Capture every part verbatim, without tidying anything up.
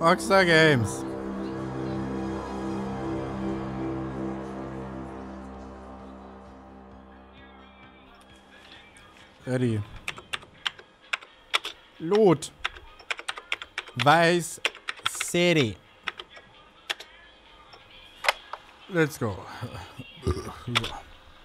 Rockstar Games. Ready. Lot. Vice City. Let's go. So.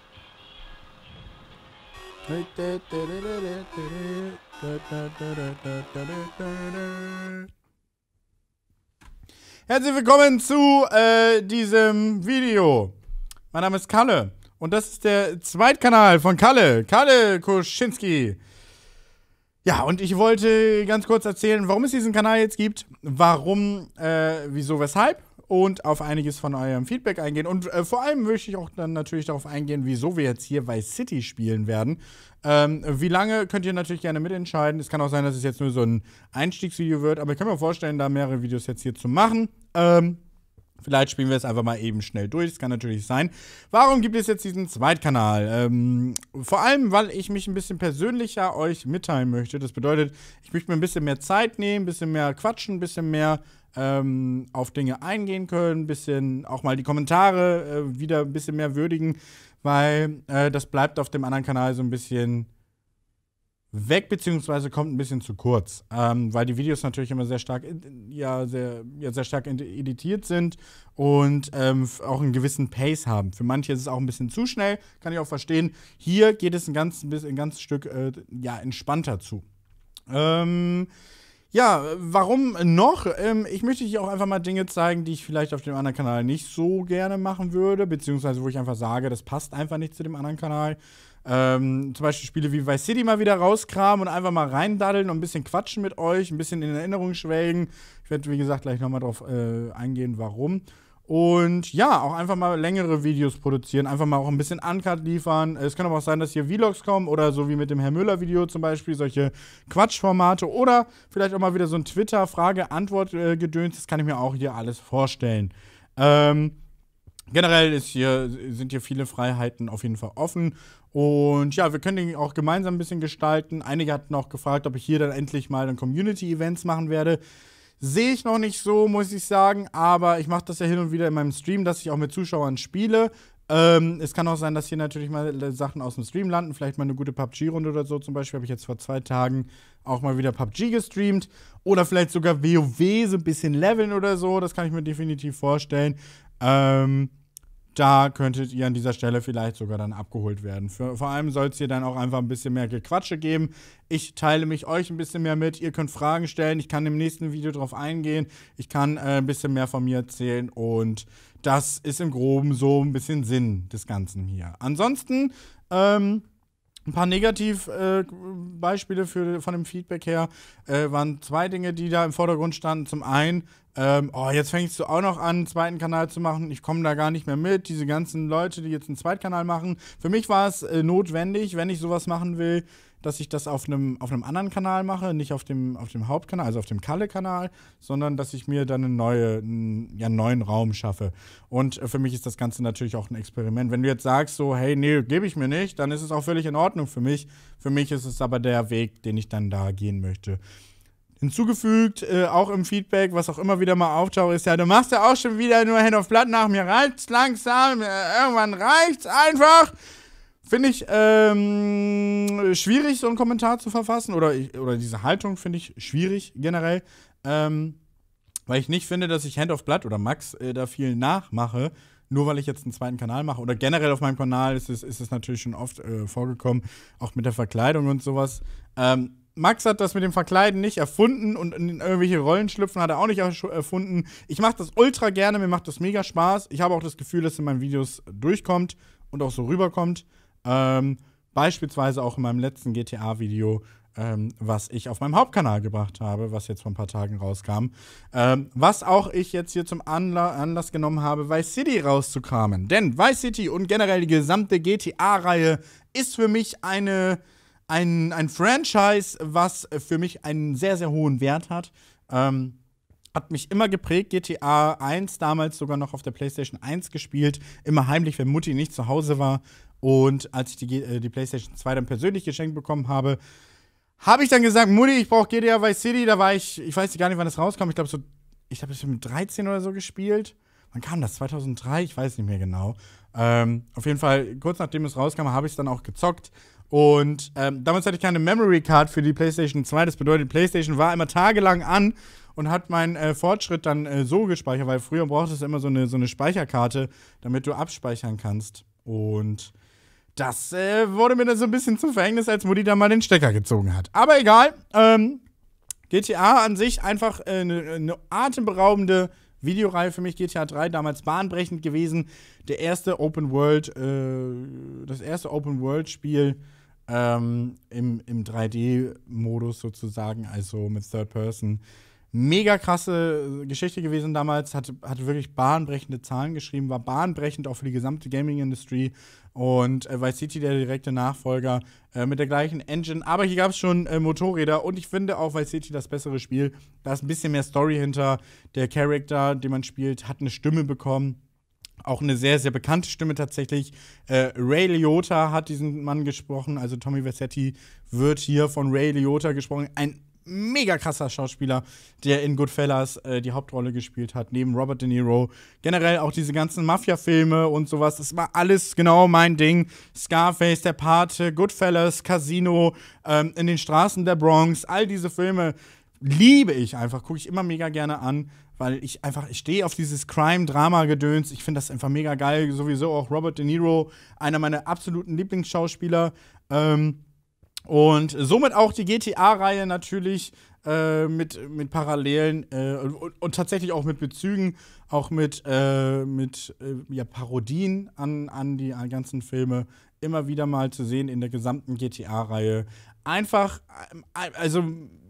Herzlich willkommen zu äh, diesem Video. Mein Name ist Kalle und das ist der Zweitkanal von Kalle, Kalle Kuschinski. Ja, und ich wollte ganz kurz erzählen, warum es diesen Kanal jetzt gibt, warum, äh, wieso, weshalb und auf einiges von eurem Feedback eingehen. Und äh, vor allem möchte ich auch dann natürlich darauf eingehen, wieso wir jetzt hier Vice City spielen werden. Ähm, wie lange, könnt ihr natürlich gerne mitentscheiden. Es kann auch sein, dass es jetzt nur so ein Einstiegsvideo wird, aber ich kann mir vorstellen, da mehrere Videos jetzt hier zu machen. Ähm, vielleicht spielen wir es einfach mal eben schnell durch, das kann natürlich sein. Warum gibt es jetzt diesen Zweitkanal? Ähm, vor allem, weil ich mich ein bisschen persönlicher euch mitteilen möchte. Das bedeutet, ich möchte mir ein bisschen mehr Zeit nehmen, ein bisschen mehr quatschen, ein bisschen mehr ähm, auf Dinge eingehen können, ein bisschen auch mal die Kommentare äh, wieder ein bisschen mehr würdigen, weil äh, das bleibt auf dem anderen Kanal so ein bisschen weg, beziehungsweise kommt ein bisschen zu kurz, ähm, weil die Videos natürlich immer sehr stark, ja, sehr, ja, sehr stark editiert sind und ähm, auch einen gewissen Pace haben. Für manche ist es auch ein bisschen zu schnell, kann ich auch verstehen. Hier geht es ein ganz, ein ganzes Stück äh, ja, entspannter zu. Ähm, ja, warum noch? Ähm, ich möchte hier auch einfach mal Dinge zeigen, die ich vielleicht auf dem anderen Kanal nicht so gerne machen würde, beziehungsweise wo ich einfach sage, das passt einfach nicht zu dem anderen Kanal. Ähm, zum Beispiel Spiele wie Vice City mal wieder rauskramen und einfach mal reindaddeln und ein bisschen quatschen mit euch, ein bisschen in Erinnerung schwelgen. Ich werde, wie gesagt, gleich nochmal drauf äh, eingehen, warum. Und ja, auch einfach mal längere Videos produzieren, einfach mal auch ein bisschen Uncut liefern. Es kann aber auch sein, dass hier Vlogs kommen oder so wie mit dem Herr Müller-Video zum Beispiel, solche Quatschformate oder vielleicht auch mal wieder so ein Twitter-Frage-Antwort-Gedöns. Das kann ich mir auch hier alles vorstellen. Ähm, generell ist hier, sind hier viele Freiheiten auf jeden Fall offen. Und ja, wir können den auch gemeinsam ein bisschen gestalten. Einige hatten auch gefragt, ob ich hier dann endlich mal dann Community-Events machen werde. Sehe ich noch nicht so, muss ich sagen, aber ich mache das ja hin und wieder in meinem Stream, dass ich auch mit Zuschauern spiele. Ähm, es kann auch sein, dass hier natürlich mal Sachen aus dem Stream landen, vielleicht mal eine gute P U B G-Runde oder so. Zum Beispiel habe ich jetzt vor zwei Tagen auch mal wieder P U B G gestreamt. Oder vielleicht sogar WoW, so ein bisschen leveln oder so, das kann ich mir definitiv vorstellen. Ähm, Da könntet ihr an dieser Stelle vielleicht sogar dann abgeholt werden. Für, vor allem soll es hier dann auch einfach ein bisschen mehr Gequatsche geben. Ich teile mich euch ein bisschen mehr mit. Ihr könnt Fragen stellen. Ich kann im nächsten Video drauf eingehen. Ich kann äh, ein bisschen mehr von mir erzählen. Und das ist im Groben so ein bisschen Sinn des Ganzen hier. Ansonsten, ähm, ein paar Negativbeispiele äh, von dem Feedback her äh, waren zwei Dinge, die da im Vordergrund standen. Zum einen, ähm, oh, jetzt fängst du auch noch an, einen zweiten Kanal zu machen. Ich komme da gar nicht mehr mit. Diese ganzen Leute, die jetzt einen Zweitkanal machen. Für mich war es äh, notwendig, wenn ich sowas machen will, dass ich das auf einem auf einem anderen Kanal mache, nicht auf dem, auf dem Hauptkanal, also auf dem Kalle-Kanal, sondern dass ich mir dann einen, neue, einen ja, neuen Raum schaffe. Und für mich ist das Ganze natürlich auch ein Experiment. Wenn du jetzt sagst so, hey, nee, gebe ich mir nicht, dann ist es auch völlig in Ordnung für mich. Für mich ist es aber der Weg, den ich dann da gehen möchte. Hinzugefügt, äh, auch im Feedback, was auch immer wieder mal auftaucht, ist ja, du machst ja auch schon wieder nur Hand auf Blatt nach, mir reicht's langsam, äh, irgendwann reicht's einfach. Finde ich ähm, schwierig, so einen Kommentar zu verfassen. Oder, ich, oder diese Haltung finde ich schwierig generell. Ähm, weil ich nicht finde, dass ich Hand of Blood oder Max äh, da viel nachmache. Nur weil ich jetzt einen zweiten Kanal mache. Oder generell auf meinem Kanal ist es, ist es natürlich schon oft äh, vorgekommen. Auch mit der Verkleidung und sowas. Ähm, Max hat das mit dem Verkleiden nicht erfunden. Und in irgendwelche Rollen schlüpfen hat er auch nicht erfunden. Ich mache das ultra gerne. Mir macht das mega Spaß. Ich habe auch das Gefühl, dass in meinen Videos durchkommt und auch so rüberkommt. Ähm, beispielsweise auch in meinem letzten G T A-Video, ähm, was ich auf meinem Hauptkanal gebracht habe, was jetzt vor ein paar Tagen rauskam. Ähm, was auch ich jetzt hier zum Anla Anlass genommen habe, Vice City rauszukramen. Denn Vice City und generell die gesamte G T A-Reihe ist für mich eine, ein, ein Franchise, was für mich einen sehr, sehr hohen Wert hat. Ähm, Hat mich immer geprägt, G T A eins, damals sogar noch auf der PlayStation eins gespielt, immer heimlich, wenn Mutti nicht zu Hause war. Und als ich die, äh, die PlayStation zwei dann persönlich geschenkt bekommen habe, habe ich dann gesagt, Mutti, ich brauche G T A Vice City. Da war ich, ich weiß gar nicht, wann das rauskam, ich glaube so ich habe es mit dreizehn oder so gespielt. Wann kam das? zweitausenddrei? Ich weiß nicht mehr genau. Ähm, auf jeden Fall, kurz nachdem es rauskam, habe ich es dann auch gezockt. Und ähm, damals hatte ich keine Memory Card für die PlayStation zwei. Das bedeutet, die PlayStation war immer tagelang an und hat meinen äh, Fortschritt dann äh, so gespeichert, weil früher brauchtest du immer so eine, so eine Speicherkarte, damit du abspeichern kannst. Und das äh, wurde mir dann so ein bisschen zum Verhängnis, als Mutti da mal den Stecker gezogen hat. Aber egal, ähm, G T A an sich einfach eine äh, ne atemberaubende Videoreihe für mich. G T A drei, damals bahnbrechend gewesen. Der erste Open World, äh, das erste Open World Spiel ähm, im, im drei D-Modus sozusagen, also mit Third Person. Mega krasse Geschichte gewesen damals, hatte, hatte wirklich bahnbrechende Zahlen geschrieben, war bahnbrechend auch für die gesamte Gaming-Industrie. Und äh, Vice City, der direkte Nachfolger, äh, mit der gleichen Engine. Aber hier gab es schon äh, Motorräder und ich finde auch Vice City das bessere Spiel. Da ist ein bisschen mehr Story hinter. Der Charakter, den man spielt, hat eine Stimme bekommen. Auch eine sehr, sehr bekannte Stimme tatsächlich. Äh, Ray Liotta hat diesen Mann gesprochen. Also Tommy Vercetti wird hier von Ray Liotta gesprochen. Ein mega krasser Schauspieler, der in Goodfellas äh, die Hauptrolle gespielt hat, neben Robert De Niro. Generell auch diese ganzen Mafia-Filme und sowas. Das war alles genau mein Ding. Scarface, Der Pate, Goodfellas, Casino, ähm, In den Straßen der Bronx. All diese Filme liebe ich einfach. Gucke ich immer mega gerne an. Weil ich einfach, ich stehe auf dieses Crime-Drama-Gedöns. Ich finde das einfach mega geil. Sowieso auch Robert De Niro, einer meiner absoluten Lieblingsschauspieler. Ähm, und somit auch die G T A-Reihe natürlich äh, mit, mit Parallelen äh, und, und tatsächlich auch mit Bezügen, auch mit, äh, mit äh, ja, Parodien an, an die an ganzen Filme immer wieder mal zu sehen in der gesamten G T A-Reihe. Einfach, äh, also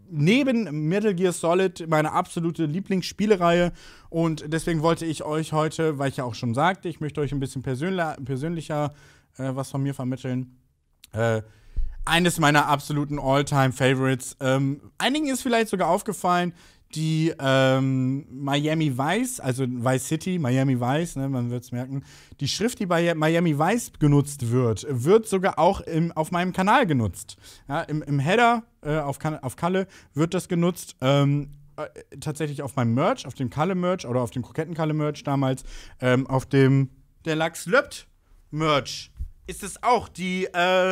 neben Metal Gear Solid meine absolute Lieblingsspielereihe und deswegen wollte ich euch heute, weil ich ja auch schon sagte, ich möchte euch ein bisschen persönlicher, persönlicher äh, was von mir vermitteln. Äh, eines meiner absoluten All-Time-Favorites. Ähm, einigen ist vielleicht sogar aufgefallen, die ähm, Miami Vice, also Vice City, Miami Vice, ne, man wird es merken, die Schrift, die bei Miami Vice genutzt wird, wird sogar auch im, auf meinem Kanal genutzt. Ja, im, im Header äh, auf, auf Kalle wird das genutzt. Ähm, äh, tatsächlich auf meinem Merch, auf dem Kalle-Merch oder auf dem Kroketten-Kalle-Merch damals, ähm, auf dem Der Lachs löppt Merch ist es auch die, äh,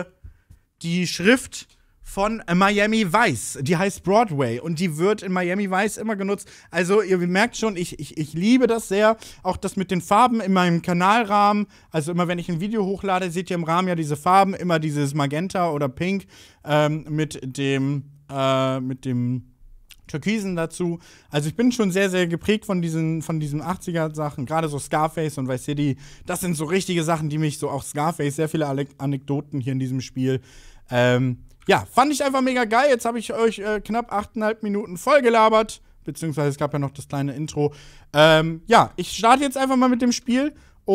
die Schrift von Miami Vice. Die heißt Broadway und die wird in Miami Vice immer genutzt. Also ihr merkt schon, ich, ich, ich liebe das sehr. Auch das mit den Farben in meinem Kanalrahmen. Also immer wenn ich ein Video hochlade, seht ihr im Rahmen ja diese Farben. Immer dieses Magenta oder Pink ähm, mit dem äh, mit dem Türkisen dazu. Also ich bin schon sehr, sehr geprägt von diesen, von diesen achtziger-Sachen. Gerade so Scarface und Vice City. Das sind so richtige Sachen, die mich so, auch Scarface, sehr viele Anekdoten hier in diesem Spiel. Ähm, ja, fand ich einfach mega geil. Jetzt habe ich euch äh, knapp achteinhalb Minuten voll gelabert. Beziehungsweise es gab ja noch das kleine Intro. Ähm, ja, ich starte jetzt einfach mal mit dem Spiel.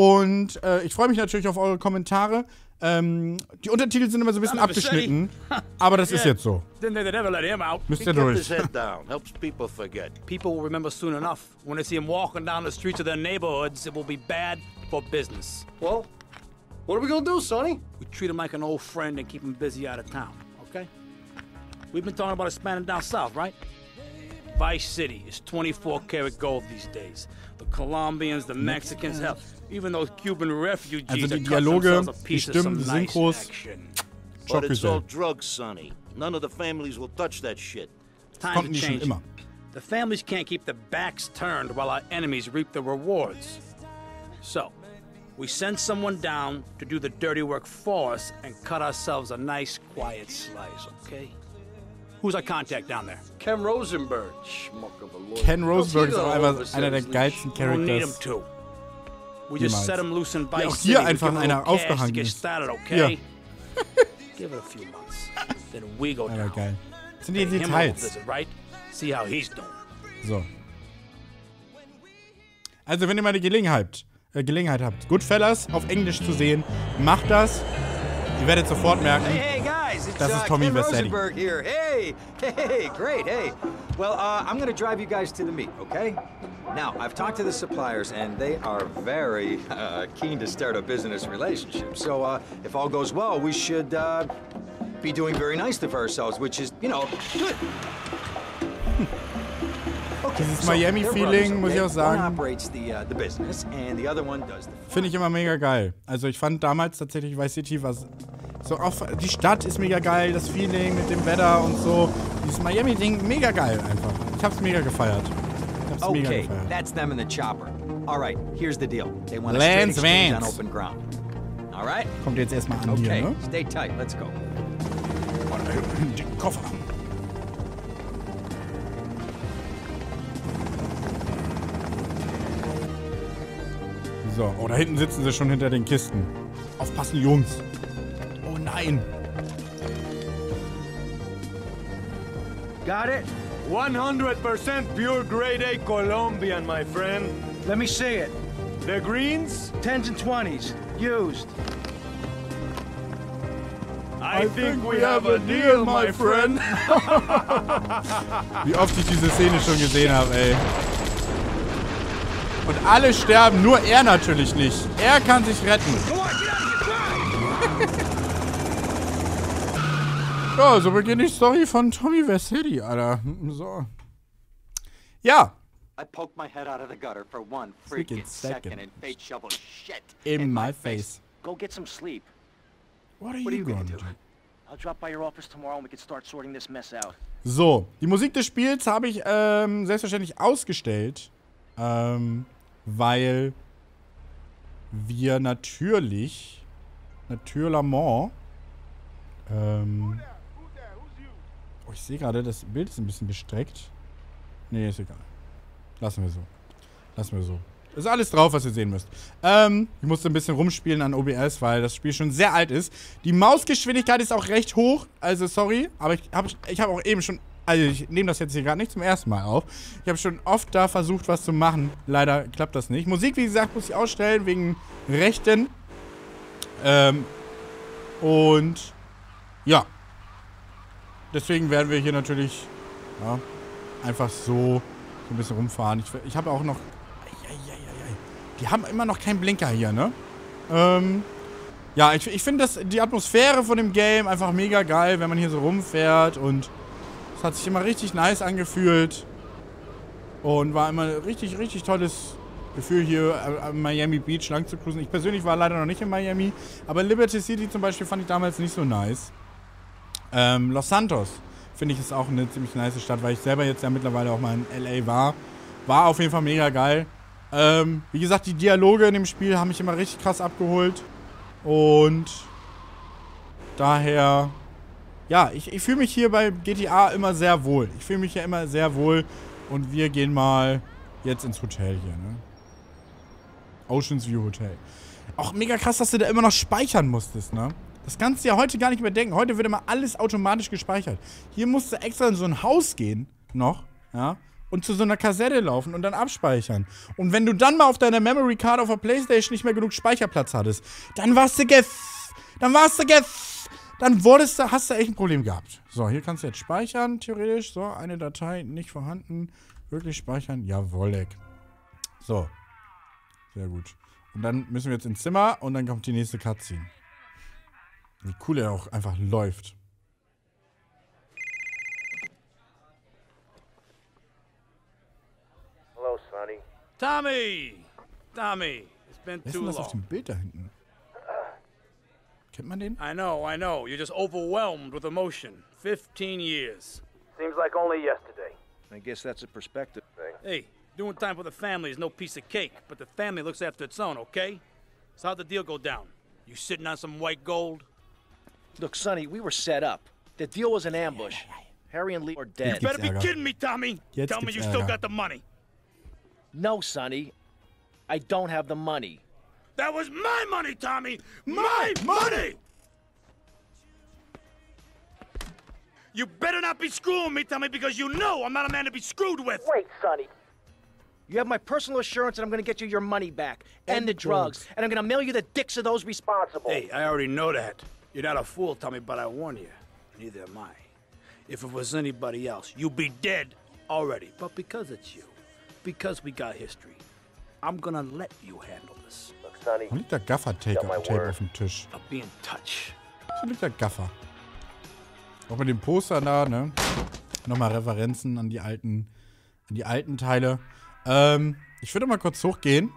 Und äh, ich freue mich natürlich auf eure Kommentare. Ähm, die Untertitel sind immer so ein bisschen abgeschnitten. Aber das ist jetzt so. Müsst ihr durch. People will remember soon enough. When they see him walking down the streets of their neighborhoods, it will be bad for business. Well, what are we gonna do, Sonny? We treat him like an old friend and keep him busy out of town, okay? We've been talking about expanding down south, right? Vice City is twenty-four karat gold these days. The Colombians, the Mexicans, hell, even those Cuban refugees also die are cut Dialoge, themselves a die piece of Stimmen, some die nice Synchros. action. But it's all drugs, Sonny. None of the families will touch that shit. Time Konnten to die schon change. immer. The families can't keep their backs turned while our enemies reap the rewards. So, we send someone down to do the dirty work for us and cut ourselves a nice, quiet slice, okay? Who's our contact down there? Ken Rosenberg, schmuck of a lawyer. Ken Rosenberg ist auch How's he einfach gonna einer der overset geilsten We don't need him Characters. to. We just Niemals. set him loose in Ja, Vice auch City. hier We einfach give him a einer little cash to aufgehangen get ist. started, Hier. okay? Give it a few months. Then we go Aber down. geil. Das sind die Pay him a little Details. visit, right? See how he's doing. So. Also, wenn ihr mal die Gelegenheit, äh, Gelegenheit habt, Goodfellas auf Englisch zu sehen, macht das. Ihr werdet sofort merken, Hey, hey, guys, it's das uh, ist Tommy Ken Vercetti. Rosenberg here. Hey, hey, great, hey. Well, uh, I'm gonna drive you guys to the meet, okay? Now, I've talked to the suppliers, and they are very uh, keen to start a business relationship. So, uh, if all goes well, we should uh, be doing very nicely for ourselves, which is, you know, good. Dieses Miami-Feeling, muss ich auch sagen, finde ich immer mega geil. Also ich fand damals tatsächlich Vice City was so auf, die Stadt ist mega geil, das Feeling mit dem Wetter und so. Dieses Miami-Ding, mega geil einfach. Ich hab's mega gefeiert. Ich hab's mega Okay, gefeiert. that's them in the chopper. All right, here's the deal. They want a Lance straight exchange on Vance. open ground. All right? Kommt jetzt erstmal an Okay, hier, ne? stay tight. Let's go. Den Koffer. So, oh, da hinten sitzen sie schon hinter den Kisten. Aufpassen, Jungs. Oh nein. Got it? one hundred percent pure grade A Colombian, my friend. Let me see it. The greens? Tens and twenties. Used. I, I think we have a deal, my friend. Wie oft ich diese Szene schon gesehen habe, ey. Und alle sterben, nur er natürlich nicht. Er kann sich retten. Ja, so beginnt die Story von Tommy Vercetti, Alter. So. Ja. I poked my head out of the gutter for one freaking second and fate shoveled shit in my face. Go get some sleep. What are What are you you gonna gonna do? I'll drop by your office tomorrow and we can start sorting this mess out. So, die Musik des Spiels habe ich ähm, selbstverständlich ausgestellt, ähm, weil wir natürlich, natürlich, ähm, oh, ich sehe gerade, das Bild ist ein bisschen gestreckt. Nee, ist egal. Lassen wir so. Lassen wir so. Ist alles drauf, was ihr sehen müsst. Ähm, ich musste ein bisschen rumspielen an O B S, weil das Spiel schon sehr alt ist. Die Mausgeschwindigkeit ist auch recht hoch. Also, sorry. Aber ich habe ich hab auch eben schon... Also, ich nehme das jetzt hier gerade nicht zum ersten Mal auf. Ich habe schon oft da versucht, was zu machen. Leider klappt das nicht. Musik, wie gesagt, muss ich ausstellen, wegen Rechten. Ähm, und... Ja. Deswegen werden wir hier natürlich... Ja, einfach so... ein bisschen rumfahren. Ich, ich habe auch noch... Die haben immer noch keinen Blinker hier, ne? Ähm, ja, ich, ich finde die Atmosphäre von dem Game einfach mega geil, wenn man hier so rumfährt und es hat sich immer richtig nice angefühlt und war immer ein richtig, richtig tolles Gefühl, hier am Miami Beach lang zu cruisen. Ich persönlich war leider noch nicht in Miami, aber Liberty City zum Beispiel fand ich damals nicht so nice. Ähm, Los Santos finde ich ist auch eine ziemlich nice Stadt, weil ich selber jetzt ja mittlerweile auch mal in L A war. War auf jeden Fall mega geil. Ähm, wie gesagt, die Dialoge in dem Spiel haben mich immer richtig krass abgeholt. Und daher, ja, ich, ich fühle mich hier bei G T A immer sehr wohl. Ich fühle mich hier immer sehr wohl. Und wir gehen mal jetzt ins Hotel hier, ne? Oceans View Hotel. Auch mega krass, dass du da immer noch speichern musstest, ne? Das kannst du ja heute gar nicht mehr denken. Heute wird immer alles automatisch gespeichert. Hier musst du extra in so ein Haus gehen, noch, ja? Und zu so einer Kassette laufen und dann abspeichern. Und wenn du dann mal auf deiner Memory Card auf der Playstation nicht mehr genug Speicherplatz hattest, dann warst du gef... Dann warst du gef... Dann wurdest du... Hast du echt ein Problem gehabt. So, hier kannst du jetzt speichern, theoretisch. So, eine Datei nicht vorhanden. Wirklich speichern. Jawoll. So. Sehr gut. Und dann müssen wir jetzt ins Zimmer und dann kommt die nächste Cutscene. Wie cool er auch einfach läuft. Hello, Sonny. Tommy! Tommy, it's been Wer ist too denn das auf long. dem Bild da hinten? Kennt man den? I know, I know. You're just overwhelmed with emotion. Fifteen years. Seems like only yesterday. I guess that's a perspective thing. Hey, doing time for the family is no piece of cake, but the family looks after its own, okay? So how'd the deal go down? You sitting on some white gold? Look, Sonny, we were set up. The deal was an ambush. Harry and Lee are dead. You better be Ärger. kidding me, Tommy! Jetzt Tell me gibt's you still Ärger. got the money. No, Sonny. I don't have the money. That was my money, Tommy! My money! You better not be screwing me, Tommy, because you know I'm not a man to be screwed with! Wait, Sonny. You have my personal assurance that I'm gonna get you your money back. And the drugs. And I'm gonna mail you the dicks of those responsible. Hey, I already know that. You're not a fool, Tommy, but I warn you. Neither am I. If it was anybody else, you'd be dead already. But because it's you, because we got history, I'm gonna let you handle this. Look, Sonny. Wo liegt der Gaffer-Tape Got my Tape word. auf dem Tisch? I'll be in touch. Wo liegt der Gaffer? Auch mit dem Poster da, ne? Nochmal Referenzen an die alten, Die alten Teile. Ähm, ich würde mal kurz hochgehen.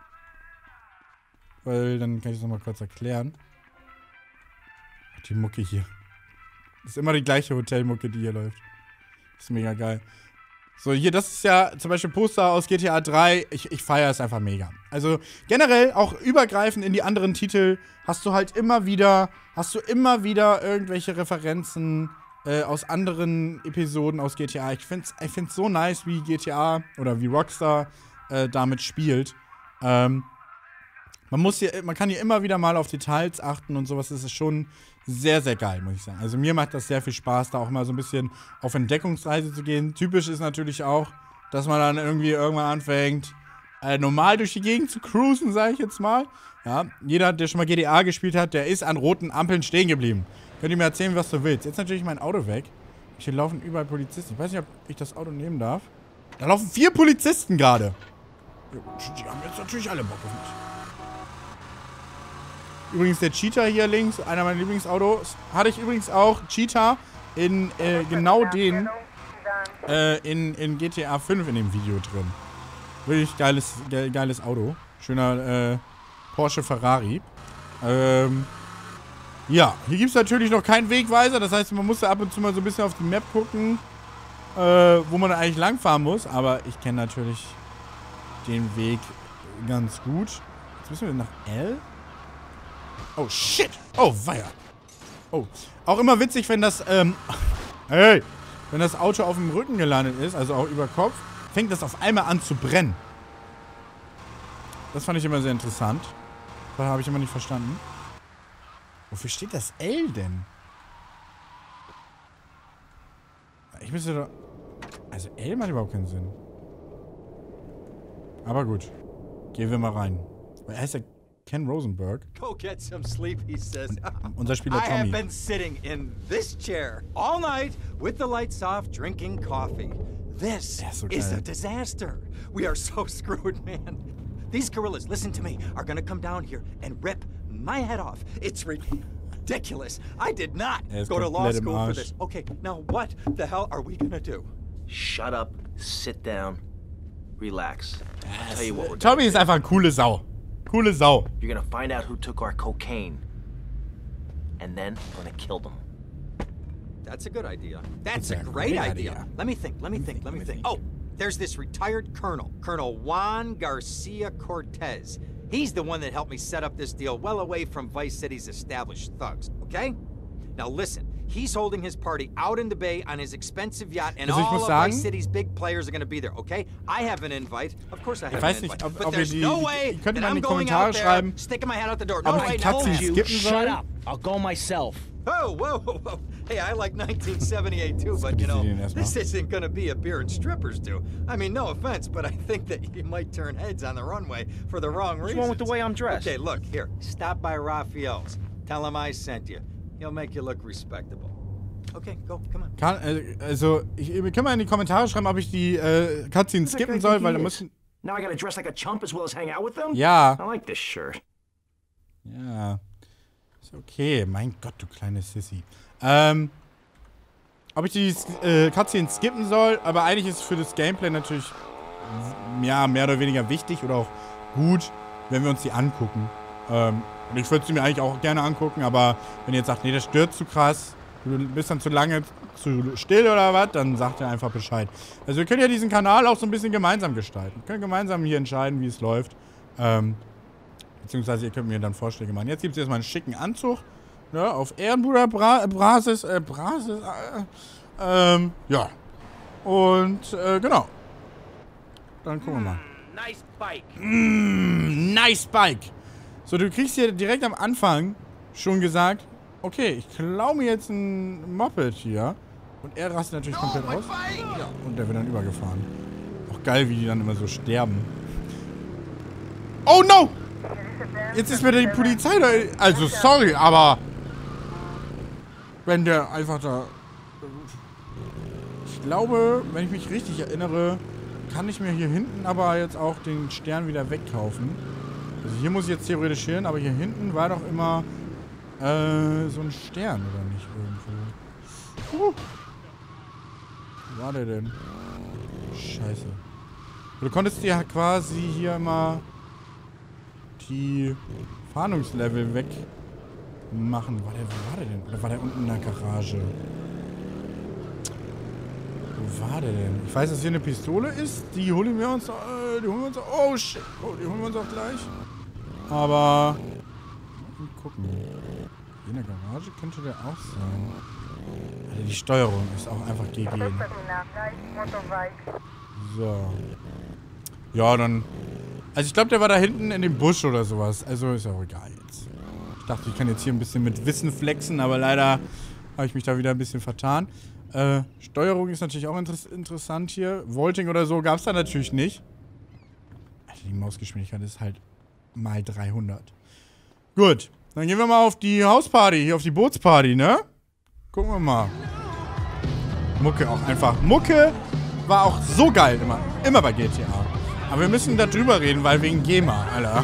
Weil dann kann ich es nochmal kurz erklären. Die Mucke hier. Das ist immer die gleiche Hotelmucke, die hier läuft. Das ist mega geil. So, hier, das ist ja zum Beispiel Poster aus G T A drei. Ich, ich feiere es einfach mega. Also generell, auch übergreifend in die anderen Titel, hast du halt immer wieder, hast du immer wieder irgendwelche Referenzen äh, aus anderen Episoden aus G T A. Ich find's, ich find's so nice, wie G T A oder wie Rockstar äh, damit spielt. Ähm, man muss hier, man kann hier immer wieder mal auf Details achten und sowas. Das ist schon sehr, sehr geil, muss ich sagen. Also mir macht das sehr viel Spaß, da auch mal so ein bisschen auf Entdeckungsreise zu gehen. Typisch ist natürlich auch, dass man dann irgendwie irgendwann anfängt, äh, normal durch die Gegend zu cruisen, sage ich jetzt mal. Ja, jeder, der schon mal G T A gespielt hat, der ist an roten Ampeln stehen geblieben. Könnt ihr mir erzählen, was du willst. Jetzt natürlich mein Auto weg. Hier laufen überall Polizisten. Ich weiß nicht, ob ich das Auto nehmen darf. Da laufen vier Polizisten gerade. Die haben jetzt natürlich alle Bock auf mich. Übrigens der Cheetah hier links, einer meiner Lieblingsautos. Hatte ich übrigens auch Cheetah in äh, genau den äh, in, in G T A fünf in dem Video drin. Wirklich geiles, ge geiles Auto. Schöner äh, Porsche Ferrari. Ähm, ja, hier gibt es natürlich noch keinen Wegweiser. Das heißt, man muss da ab und zu mal so ein bisschen auf die Map gucken, äh, wo man eigentlich langfahren muss. Aber ich kenne natürlich den Weg ganz gut. Jetzt müssen wir nach L. Oh, shit. Oh, weia. Oh. Auch immer witzig, wenn das, ähm, hey, wenn das Auto auf dem Rücken gelandet ist, also auch über Kopf, fängt das auf einmal an zu brennen. Das fand ich immer sehr interessant. Das habe ich immer nicht verstanden. Wofür steht das L denn? Ich müsste doch... Also L macht überhaupt keinen Sinn. Aber gut. Gehen wir mal rein. Er heißt ja Ken Rosenberg. Go get some sleep, he says. Unser Spieler I have Tommy. been sitting in this chair all night with the lights off, drinking coffee. This Ja, so is geil. a disaster. We are so screwed, man. These gorillas, listen to me, are gonna come down here and rip my head off. It's ridiculous. I did not Er ist go to law komplett im school for Arsch. this. Okay, now what the hell are we gonna do? Shut up, sit down, relax. I'll tell you what we're gonna Tommy ist einfach eine coole Sau. Coole Sau. You're gonna find out who took our cocaine. And then we're gonna kill them. That's a good idea. That's It's a a great, great idea. idea. Let me think, let me think, let me think. Oh, there's this retired colonel, Colonel Juan Garcia Cortez. He's the one that helped me set up this deal well away from Vice City's established thugs, okay? Now listen, he's holding his party out in the bay on his expensive yacht, and Also ich all muss of sagen, Vice City's big players are gonna be there, okay? I have an invite. Of course I have Ich weiß an nicht, invite. ob- but ob ihr there's die- no die- way ihr könnt that mal in I'm die going Kommentare out there, schreiben, sticking my head out the door. ob No ich way, die no Cutscenes way. skippen soll. Shut up. I'll go myself. Oh, whoa, whoa, whoa. Hey, I like nineteen seventy-eight too, but you know, Skizzieren erstmal. this isn't gonna be a beer and strippers do. I mean, no offense, but I think that you might turn heads on the runway for the wrong What's reasons. wrong with the way I'm dressed? Okay, look, here, stop by Raphael's. Tell him I sent you. He'll make you look respectable. Okay, go, come on. Kann, äh, also, ich, ihr könnt mal in die Kommentare schreiben, ob ich die äh, Cutscenes skippen soll, weil da müssen... Now I gotta dress like a chump as well as hang out with them? Ja. I like this shirt. Ja. Ist okay. Mein Gott, du kleine Sissy. Ähm... Ob ich die äh, Cutscenes skippen soll, aber eigentlich ist es für das Gameplay natürlich ja, mehr oder weniger wichtig oder auch gut, wenn wir uns die angucken. Ähm, und ich würde sie mir eigentlich auch gerne angucken, aber wenn ihr jetzt sagt, nee, das stört zu krass, du bist dann zu lange zu still oder was, dann sagt ihr einfach Bescheid. Also wir können ja diesen Kanal auch so ein bisschen gemeinsam gestalten. Wir können gemeinsam hier entscheiden, wie es läuft. Ähm, beziehungsweise ihr könnt mir dann Vorschläge machen. Jetzt gibt es erstmal einen schicken Anzug. Ja, auf Ehrenbruder Bra Brasis, äh, Brasis, äh, ähm, ja. Und, äh, genau. Dann gucken wir mal. Nice bike. Mm, nice Bike. So, du kriegst hier direkt am Anfang schon gesagt, okay, ich klaue mir jetzt ein Moped hier. Und er rastet natürlich komplett aus. Ja, und der wird dann übergefahren. Auch geil, wie die dann immer so sterben. Oh no! Jetzt ist mir die Polizei da. Also, sorry, aber wenn der einfach da... Ich glaube, wenn ich mich richtig erinnere, kann ich mir hier hinten aber jetzt auch den Stern wieder wegkaufen. Also hier muss ich jetzt theoretisch hin, aber hier hinten war doch immer äh, so ein Stern, oder nicht? Irgendwo. Uh. Wo war der denn? Scheiße. Du konntest dir quasi hier immer die Fahndungslevel weg machen. War der, wo war der denn? Oder war der unten in der Garage? Wo war der denn? Ich weiß, dass hier eine Pistole ist. Die holen wir uns. Äh, die holen wir uns. Oh shit. Oh, die holen wir uns auch gleich. Aber. Mal gucken. Hier in der Garage könnte der auch sein. Also die Steuerung ist auch einfach G G. So. Ja, dann. Also ich glaube, der war da hinten in dem Busch oder sowas. Also ist auch egal jetzt. Ich dachte, ich kann jetzt hier ein bisschen mit Wissen flexen, aber leider habe ich mich da wieder ein bisschen vertan. Äh, Steuerung ist natürlich auch inter interessant hier. Volting oder so gab es da natürlich nicht. Also die Mausgeschwindigkeit ist halt mal dreihundert. Gut, dann gehen wir mal auf die Hausparty, hier auf die Bootsparty, ne? Gucken wir mal. Mucke auch einfach. Mucke war auch so geil immer. Immer bei G T A. Aber wir müssen da drüber reden, weil wegen GEMA, Alter.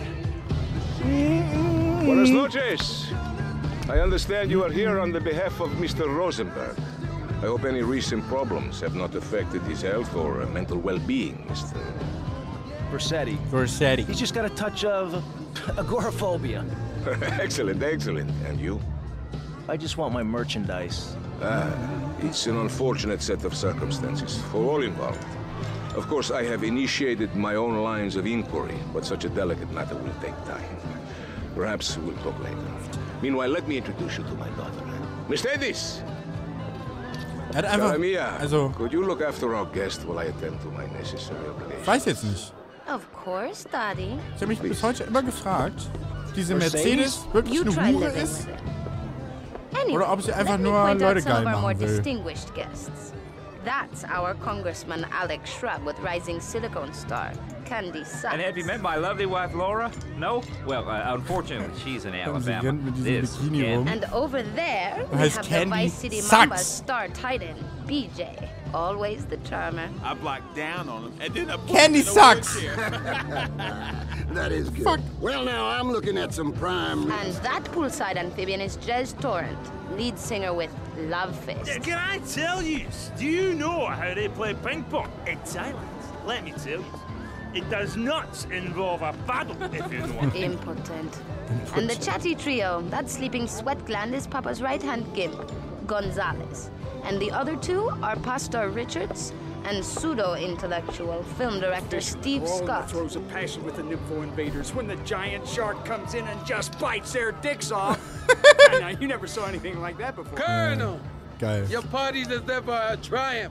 Buenas noches. I understand you are here on the behalf of Mister Rosenberg. I hope any recent problems have not affected his health or mental well-being, Mister Versetti. Versetti. He's just got a touch of agoraphobia. Excellent, excellent. And you? I just want my merchandise. Ah, it's an unfortunate set of circumstances for all involved. Of course, I have initiated my own lines of inquiry, but such a delicate matter will take time. Perhaps we'll talk later. Meanwhile, let me introduce you to my daughter. Miss Edis! Er hat einfach, Mia, also, could you look after our guest while I attend to my necessary obligations? ich weiß jetzt nicht. Of course, Daddy. Ich habe mich bis heute immer gefragt, ob diese Mercedes? Mercedes wirklich You eine try Hure living ist with it. Anyway, oder ob sie einfach let me nur point Leute out some geil of our more machen will. distinguished guests. That's our Congressman Alex Shrub with Rising Silicon Star, Candy Sachs. And have you met my lovely wife, Laura? No? Well, uh, unfortunately, she's in Kommen sie Alabama. rennt mit diesem This Bikini can- rum. And over there, we heißt have the Candy Vice City Sachs. Mamba star titan, B J. Always the charmer. I blocked down on him and then I Candy Sachs! That is good. Fuck. Well, now I'm looking at some prime. And that poolside amphibian is Jez Torrent, lead singer with Love Fist. Can I tell you? Do you know how they play ping pong in Thailand? Let me tell you. It does not involve a paddle, if you know what I mean. Impotent. And the chatty trio, that sleeping sweat gland is Papa's right-hand gimp, Gonzalez. And the other two are Pastor Richards and pseudo-intellectual film director Steve Scott. Throws a passion with the Nipvo invaders when the giant shark comes in and just bites their dicks off. Now, you never saw anything like that before. Colonel! Geil. Your party deserves a triumph.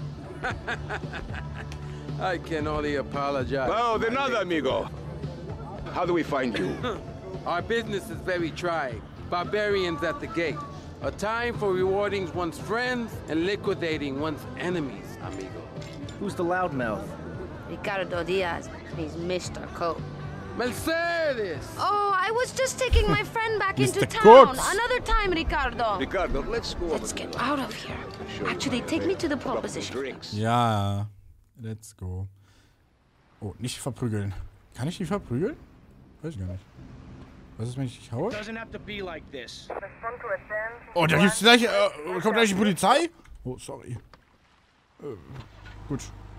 I can only apologize. Oh, the nada, amigo. How do we find you? Our business is very trying. Barbarians at the gate. A time for rewarding one's friends and liquidating one's enemies, amigo. Who's the loudmouth? Ricardo Diaz. He's Mister Coke. Mercedes! Oh, I was just taking my friend back into Mister town. Cooks. Another time, Ricardo. Ricardo, let's go. Let's get out of here. Actually, take me to the pole position. Ja, let's go. Oh, nicht verprügeln. Kann ich die verprügeln? Weiß ich gar nicht. Was ist, wenn ich dich haue? Doesn't have to be like this. Oh, da gibt's gleich, äh, kommt gleich die Polizei? Oh, sorry. Äh, gut.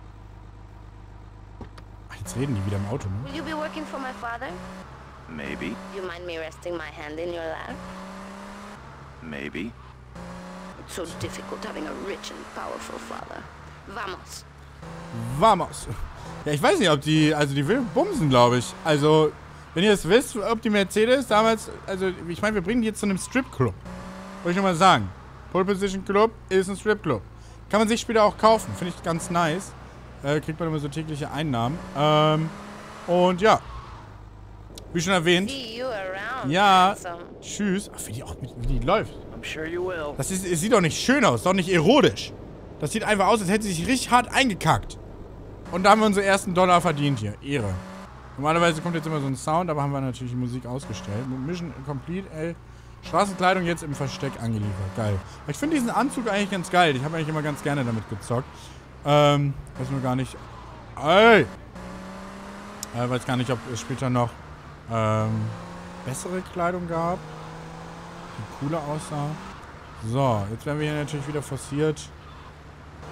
Ach, jetzt reden die wieder im Auto, ne? Will you be working for my father? Maybe. You mind me resting my hand in your lap? Maybe. It's so difficult having a rich and powerful father. Vamos. Vamos. Ja, ich weiß nicht, ob die, also die will bumsen, glaube ich. Also, wenn ihr es wisst, ob die Mercedes damals, also ich meine, wir bringen die jetzt zu einem Stripclub. Wollte ich nochmal sagen. Pole Position Club ist ein Stripclub. Kann man sich später auch kaufen, finde ich ganz nice. Äh, kriegt man immer so tägliche Einnahmen. Ähm, und ja. Wie schon erwähnt. See you around, Ja, handsome. tschüss. Ach, wie die auch mit, wie die läuft. I'm sure you will. Das ist, es sieht doch nicht schön aus, doch nicht erotisch. Das sieht einfach aus, als hätte sie sich richtig hart eingekackt. Und da haben wir unsere ersten Dollar verdient hier. Ehre. Normalerweise kommt jetzt immer so ein Sound, aber haben wir natürlich die Musik ausgestellt. Mission complete, ey. Straßenkleidung jetzt im Versteck angeliefert. Geil. Aber ich finde diesen Anzug eigentlich ganz geil. Ich habe eigentlich immer ganz gerne damit gezockt. Ähm, weiß nur gar nicht. Ey! Äh, weiß gar nicht, ob es später noch ähm, bessere Kleidung gab. Die cooler aussah. So, jetzt werden wir hier natürlich wieder forciert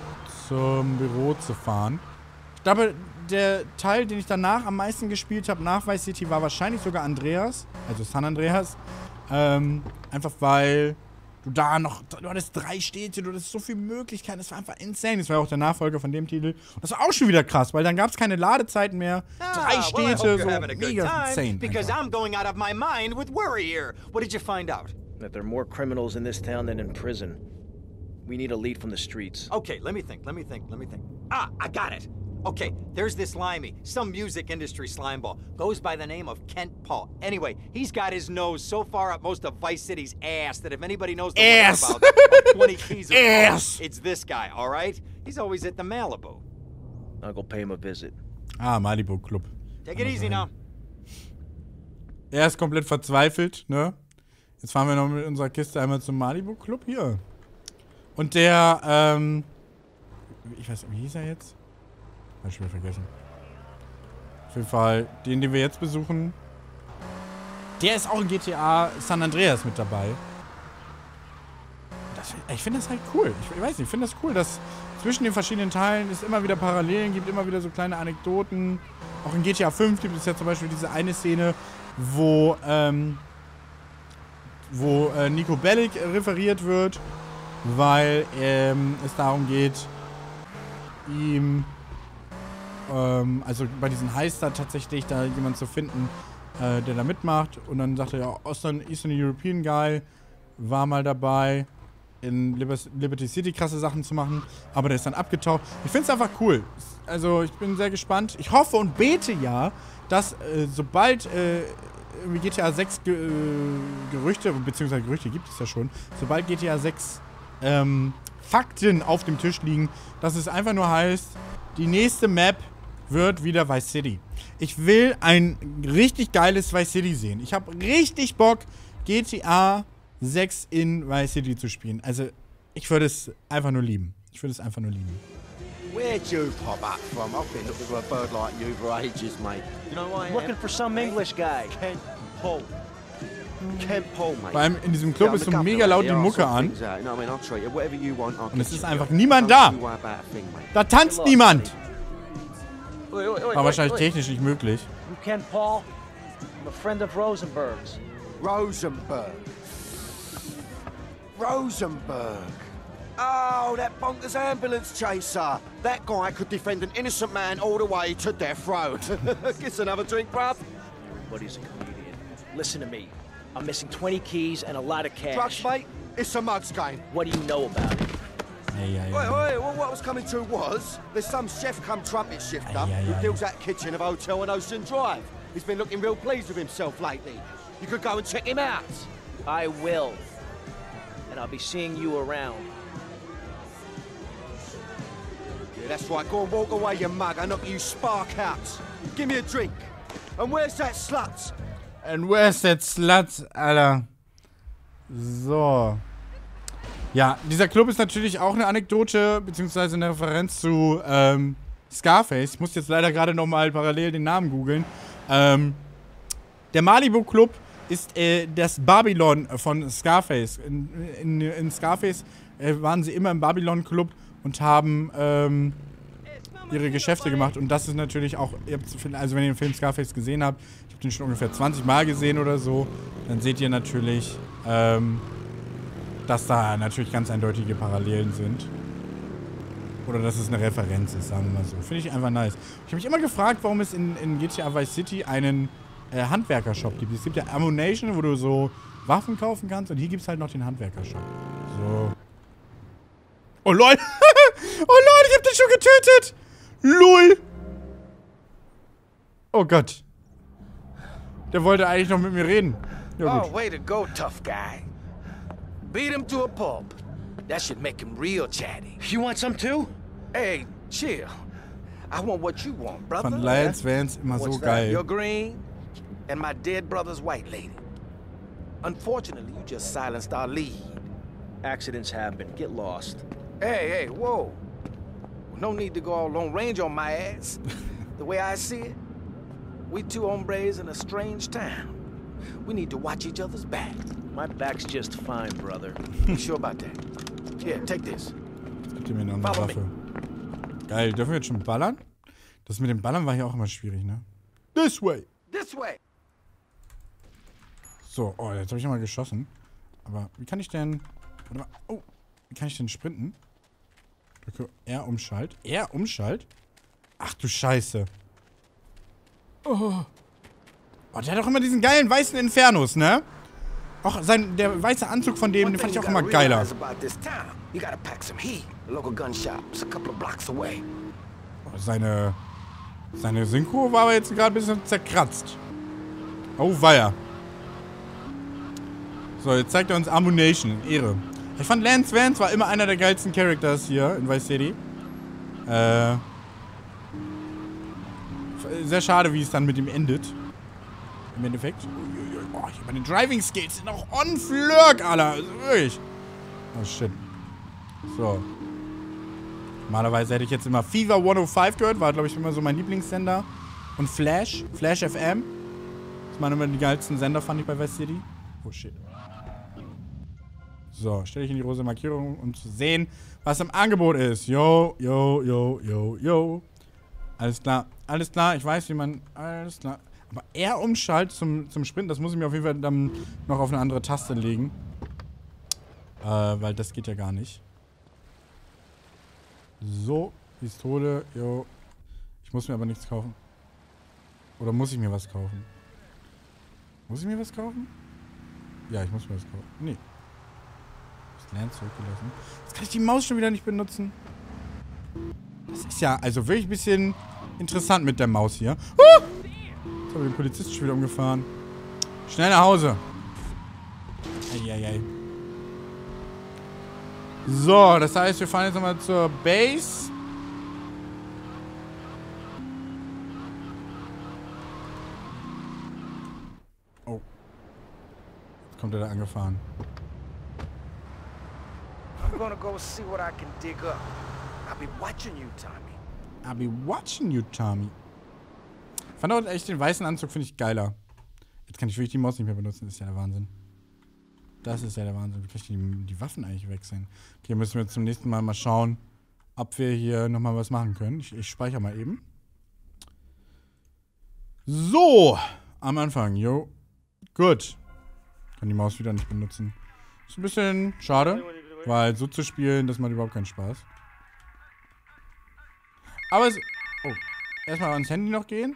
zum Büro zu fahren. Ich glaube, der Teil, den ich danach am meisten gespielt habe, nach Vice City, war wahrscheinlich sogar Andreas. Also San Andreas. Ähm, einfach weil du da noch, du hattest drei Städte, du hattest so viele Möglichkeiten. Das war einfach insane. Das war ja auch der Nachfolger von dem Titel. Und das war auch schon wieder krass, weil dann gab es keine Ladezeiten mehr. Drei Ah, Städte, well, I hope so you're having a good mega time, insane. because einfach. I'm going out of my mind with worry here. What did you find out? That there are more criminals in this town than in prison. We need a lead from the streets. Okay, let me think, let me think, let me think. Ah, I got it. Okay, there's this Limey, some music industry slimeball. Goes by the name of Kent Paul. Anyway, he's got his nose so far up most of Vice City's ass that if anybody knows the Ass. about like twenty keys of Ass. Paul, it's this guy, all right? He's always at the Malibu. I'll go pay him a visit. Ah, Malibu Club. Take it easy now. Er ist komplett verzweifelt, ne? Jetzt fahren wir noch mit unserer Kiste einmal zum Malibu Club hier. Und der, ähm... ich weiß nicht, wie hieß er jetzt? Hab ich schon wieder vergessen. Auf jeden Fall, den, den wir jetzt besuchen, der ist auch in G T A San Andreas mit dabei. Das, ich finde das halt cool. Ich, ich weiß nicht, ich finde das cool, dass zwischen den verschiedenen Teilen es immer wieder Parallelen gibt, immer wieder so kleine Anekdoten. Auch in G T A fünf gibt es ja zum Beispiel diese eine Szene, wo, ähm, wo äh, Nico Bellic referiert wird, weil ähm, es darum geht, ihm, ähm, also bei diesen Heister tatsächlich da jemanden zu finden, äh, der da mitmacht. Und dann sagt er, ja, Eastern, Eastern European Guy war mal dabei, in Liberty City krasse Sachen zu machen, aber der ist dann abgetaucht. Ich finde es einfach cool. Also ich bin sehr gespannt. Ich hoffe und bete ja, dass äh, sobald äh, G T A sechs Ge äh, Gerüchte, beziehungsweise Gerüchte gibt es ja schon, sobald G T A sechs ähm, Fakten auf dem Tisch liegen, dass es einfach nur heißt, die nächste Map wird wieder Vice City. Ich will ein richtig geiles Vice City sehen. Ich habe richtig Bock, G T A sechs in Vice City zu spielen. Also, ich würde es einfach nur lieben. Ich würde es einfach nur lieben. Where'd you pop up from? I've been looking for a bird like you for ages, mate. You know why I am? Looking for some English guy. Kent Paul. Kent Paul, mate. Vor allem in diesem Club ist so mega laut die Mucke an. Und es ist einfach niemand da. Da tanzt niemand. War wahrscheinlich technisch nicht möglich. You Ken Paul? I'm a friend of Rosenberg's. Rosenberg. Rosenberg. Oh, that bonkers ambulance chaser. That guy could defend an innocent man all the way to death row. Get another drink, bruv. Everybody's a comedian. Listen to me. I'm missing twenty keys and a lot of cash. Drugs, mate? It's a mug's game. What do you know about it? Hey, hey, hey. Wait, wait, well, what I was coming to was, there's some chef come trumpet shifter Hey, hey, who hey. deals that kitchen of a hotel on Ocean Drive. He's been looking real pleased with himself lately. You could go and check him out. I will. And I'll be seeing you around. Yeah, that's right. Go and walk away, you mug. I knock you spark out. Give me a drink. And where's that slut? And where's that slut, Alter? So. Ja, dieser Club ist natürlich auch eine Anekdote, beziehungsweise eine Referenz zu ähm, Scarface. Ich muss jetzt leider gerade nochmal parallel den Namen googeln. Ähm, der Malibu Club ist äh, das Babylon von Scarface. In, in, in Scarface äh, waren sie immer im Babylon Club und haben ähm, ihre Geschäfte gemacht. Und das ist natürlich auch, ihr habt, also wenn ihr den Film Scarface gesehen habt, ich habe den schon ungefähr zwanzig Mal gesehen oder so, dann seht ihr natürlich, ähm, dass da natürlich ganz eindeutige Parallelen sind. Oder dass es eine Referenz ist, sagen wir mal so. Finde ich einfach nice. Ich habe mich immer gefragt, warum es in, in G T A Vice City einen äh, Handwerkershop gibt. Es gibt ja Ammunition, wo du so Waffen kaufen kannst. Und hier gibt es halt noch den Handwerkershop. So. Oh lol. Oh lol, ich hab den schon getötet. Lol. Oh Gott. Der wollte eigentlich noch mit mir reden. Ja, gut. Oh, way to go, tough guy. Beat him to a pulp. That should make him real chatty. You want some too? Hey, chill. I want what you want, brother. Von Lions Vans immer so What's geil. that? Your green and my dead brother's white lady. Unfortunately, you just silenced our lead. Accidents happen. Get lost. Hey, hey, whoa. No need to go all Lone Ranger on my ass. The way I see it, we two hombres in a strange town. We need to watch each other's back. My back's just fine, brother. You sure about that? Here, take this. Gib mir noch eine Follow me. Waffe. Geil, dürfen wir jetzt schon ballern? Das mit dem Ballern war hier auch immer schwierig, ne? This way. This way. So, oh, jetzt habe ich nochmal geschossen. Aber wie kann ich denn... Warte mal. Oh, wie kann ich denn sprinten? Drücke R umschalt. R umschalt? Ach du Scheiße. Oh. Oh, der hat doch immer diesen geilen weißen Infernos, ne? Auch sein, der weiße Anzug von dem, den fand ich auch immer geiler. Oh, seine... Seine Synchro war aber jetzt gerade ein bisschen zerkratzt. Oh, weia. So, jetzt zeigt er uns Ammunition. Ehre. Ich fand Lance Vance war immer einer der geilsten Characters hier in Vice City. Äh... Sehr schade, wie es dann mit ihm endet. Im Endeffekt. Oh, hier meine Driving Skills sind auch on Flirk, Alter. Also wirklich. Oh, shit. So. Normalerweise hätte ich jetzt immer Fever hundertfünf gehört. War, glaube ich, immer so mein Lieblingssender. Und Flash. Flash F M. Das waren immer die geilsten Sender, fand ich bei Vice City. Oh, shit. So, stelle ich in die rosa Markierung, um zu sehen, was im Angebot ist. Yo, yo, yo, yo, yo. Alles klar. Alles klar. Ich weiß, wie man... Alles klar. Aber R umschalt zum, zum Sprint, das muss ich mir auf jeden Fall dann noch auf eine andere Taste legen. Äh, weil das geht ja gar nicht. So, Pistole, jo. Ich muss mir aber nichts kaufen. Oder muss ich mir was kaufen? Muss ich mir was kaufen? Ja, ich muss mir was kaufen. Nee. Das Land zurückgelassen. Jetzt kann ich die Maus schon wieder nicht benutzen. Das ist ja also wirklich ein bisschen interessant mit der Maus hier. Uh! Jetzt haben wir den Polizisten schon wieder umgefahren. Schnell nach Hause. Eieiei. So, das heißt, wir fahren jetzt nochmal zur Base. Oh. Jetzt kommt er da angefahren. I'm gonna go see what I can dig up. I'll be watching you, Tommy. I'll be watching you, Tommy. Ich fand auch echt den weißen Anzug, finde ich geiler. Jetzt kann ich wirklich die Maus nicht mehr benutzen, das ist ja der Wahnsinn. Das ist ja der Wahnsinn. Wie kann ich die, die Waffen eigentlich wechseln? Okay, müssen wir zum nächsten Mal mal schauen, ob wir hier nochmal was machen können. Ich, ich speichere mal eben. So, am Anfang, jo. Gut. Kann die Maus wieder nicht benutzen. Ist ein bisschen schade, weil so zu spielen, das macht überhaupt keinen Spaß. Aber es... Oh, erstmal ans Handy noch gehen.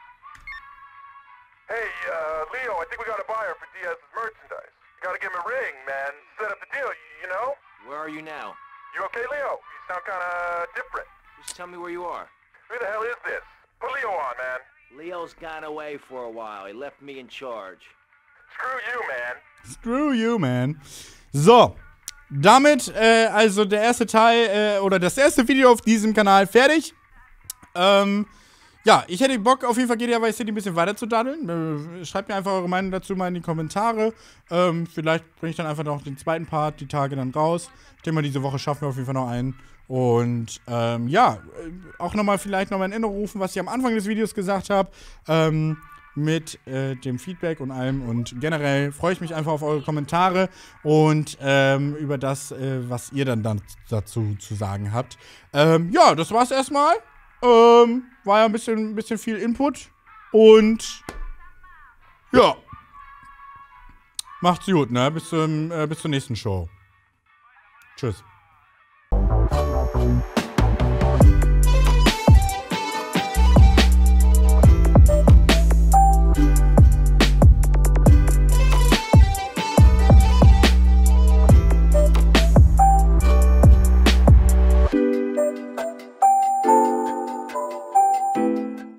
Hey, uh, Leo, I think we got a buyer for Diaz's merchandise. You gotta give him a ring, man. Set up the deal, you know? Where are you now? You okay, Leo? You sound kinda different. Just tell me where you are. Who the hell is this? Put Leo on, man. Leo's gone away for a while. He left me in charge. Screw you, man. Screw you, man. So. Damit, äh, also der erste Teil, äh, oder das erste Video auf diesem Kanal fertig. Ähm, ja, ich hätte Bock, auf jeden Fall G T A Vice City ein bisschen weiter zu daddeln. Äh, schreibt mir einfach eure Meinung dazu mal in die Kommentare. Ähm, vielleicht bringe ich dann einfach noch den zweiten Part, die Tage dann raus. Ich denke mal, diese Woche schaffen wir auf jeden Fall noch einen. Und, ähm, ja, auch nochmal vielleicht nochmal in Erinnerung rufen, was ich am Anfang des Videos gesagt habe. Ähm, mit äh, dem Feedback und allem. Und generell freue ich mich einfach auf eure Kommentare und ähm, über das, äh, was ihr dann, dann dazu zu sagen habt. Ähm, ja, das war's erstmal. Ähm, war ja ein bisschen, ein bisschen viel Input. Und ja. Macht's gut, ne? Bis, zum, äh, bis zur nächsten Show. Tschüss.